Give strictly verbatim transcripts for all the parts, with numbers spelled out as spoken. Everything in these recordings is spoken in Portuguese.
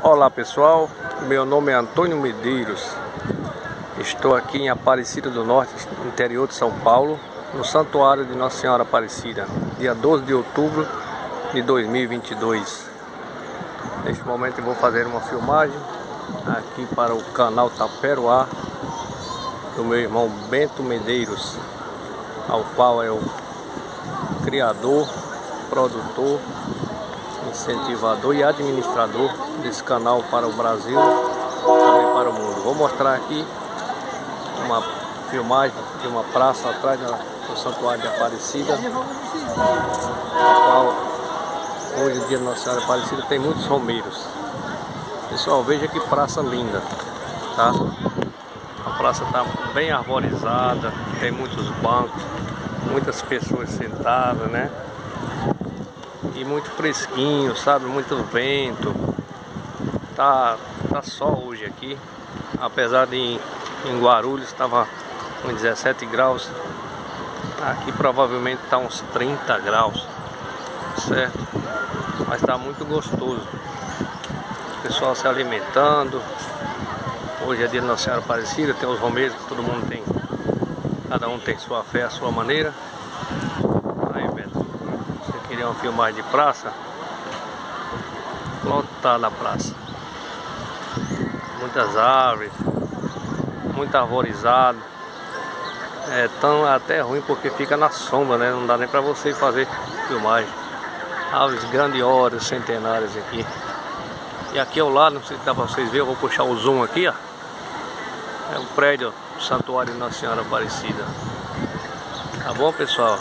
Olá pessoal, meu nome é Antônio Medeiros. Estou aqui em Aparecida do Norte, interior de São Paulo, no Santuário de Nossa Senhora Aparecida, dia doze de outubro de dois mil e vinte e dois. Neste momento eu vou fazer uma filmagem aqui para o canal Taperoá do meu irmão Bento Medeiros, ao qual é o criador, produtor, incentivador e administrador desse canal para o Brasil e também para o mundo. Vou mostrar aqui uma filmagem de uma praça atrás do Santuário de Aparecida, a qual hoje, dia de Nossa Senhora Aparecida, tem muitos romeiros. Pessoal, veja que praça linda, tá? A praça está bem arborizada, tem muitos bancos, muitas pessoas sentadas, né? E muito fresquinho, sabe? Muito vento. Tá, tá sol hoje aqui. Apesar de em Guarulhos estava com dezessete graus, aqui provavelmente tá uns trinta graus, certo? Mas tá muito gostoso. O pessoal se alimentando. Hoje é dia de Nossa Senhora Aparecida, tem os romeiros que todo mundo tem. Cada um tem sua fé, a sua maneira. Aí, Beto, você queria uma filmagem de praça? Lotada a praça. Muitas árvores, muito arvorizado. É tão até ruim porque fica na sombra, né? Não dá nem pra você fazer filmagem. Árvores grandiosas, centenárias aqui. E aqui ao lado, não sei se dá pra vocês verem, eu vou puxar o zoom aqui, ó. É o prédio do Santuário de Nossa Senhora Aparecida. Tá bom, pessoal?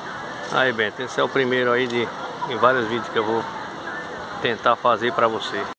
Aí, Bento, esse é o primeiro aí de em vários vídeos que eu vou tentar fazer pra você.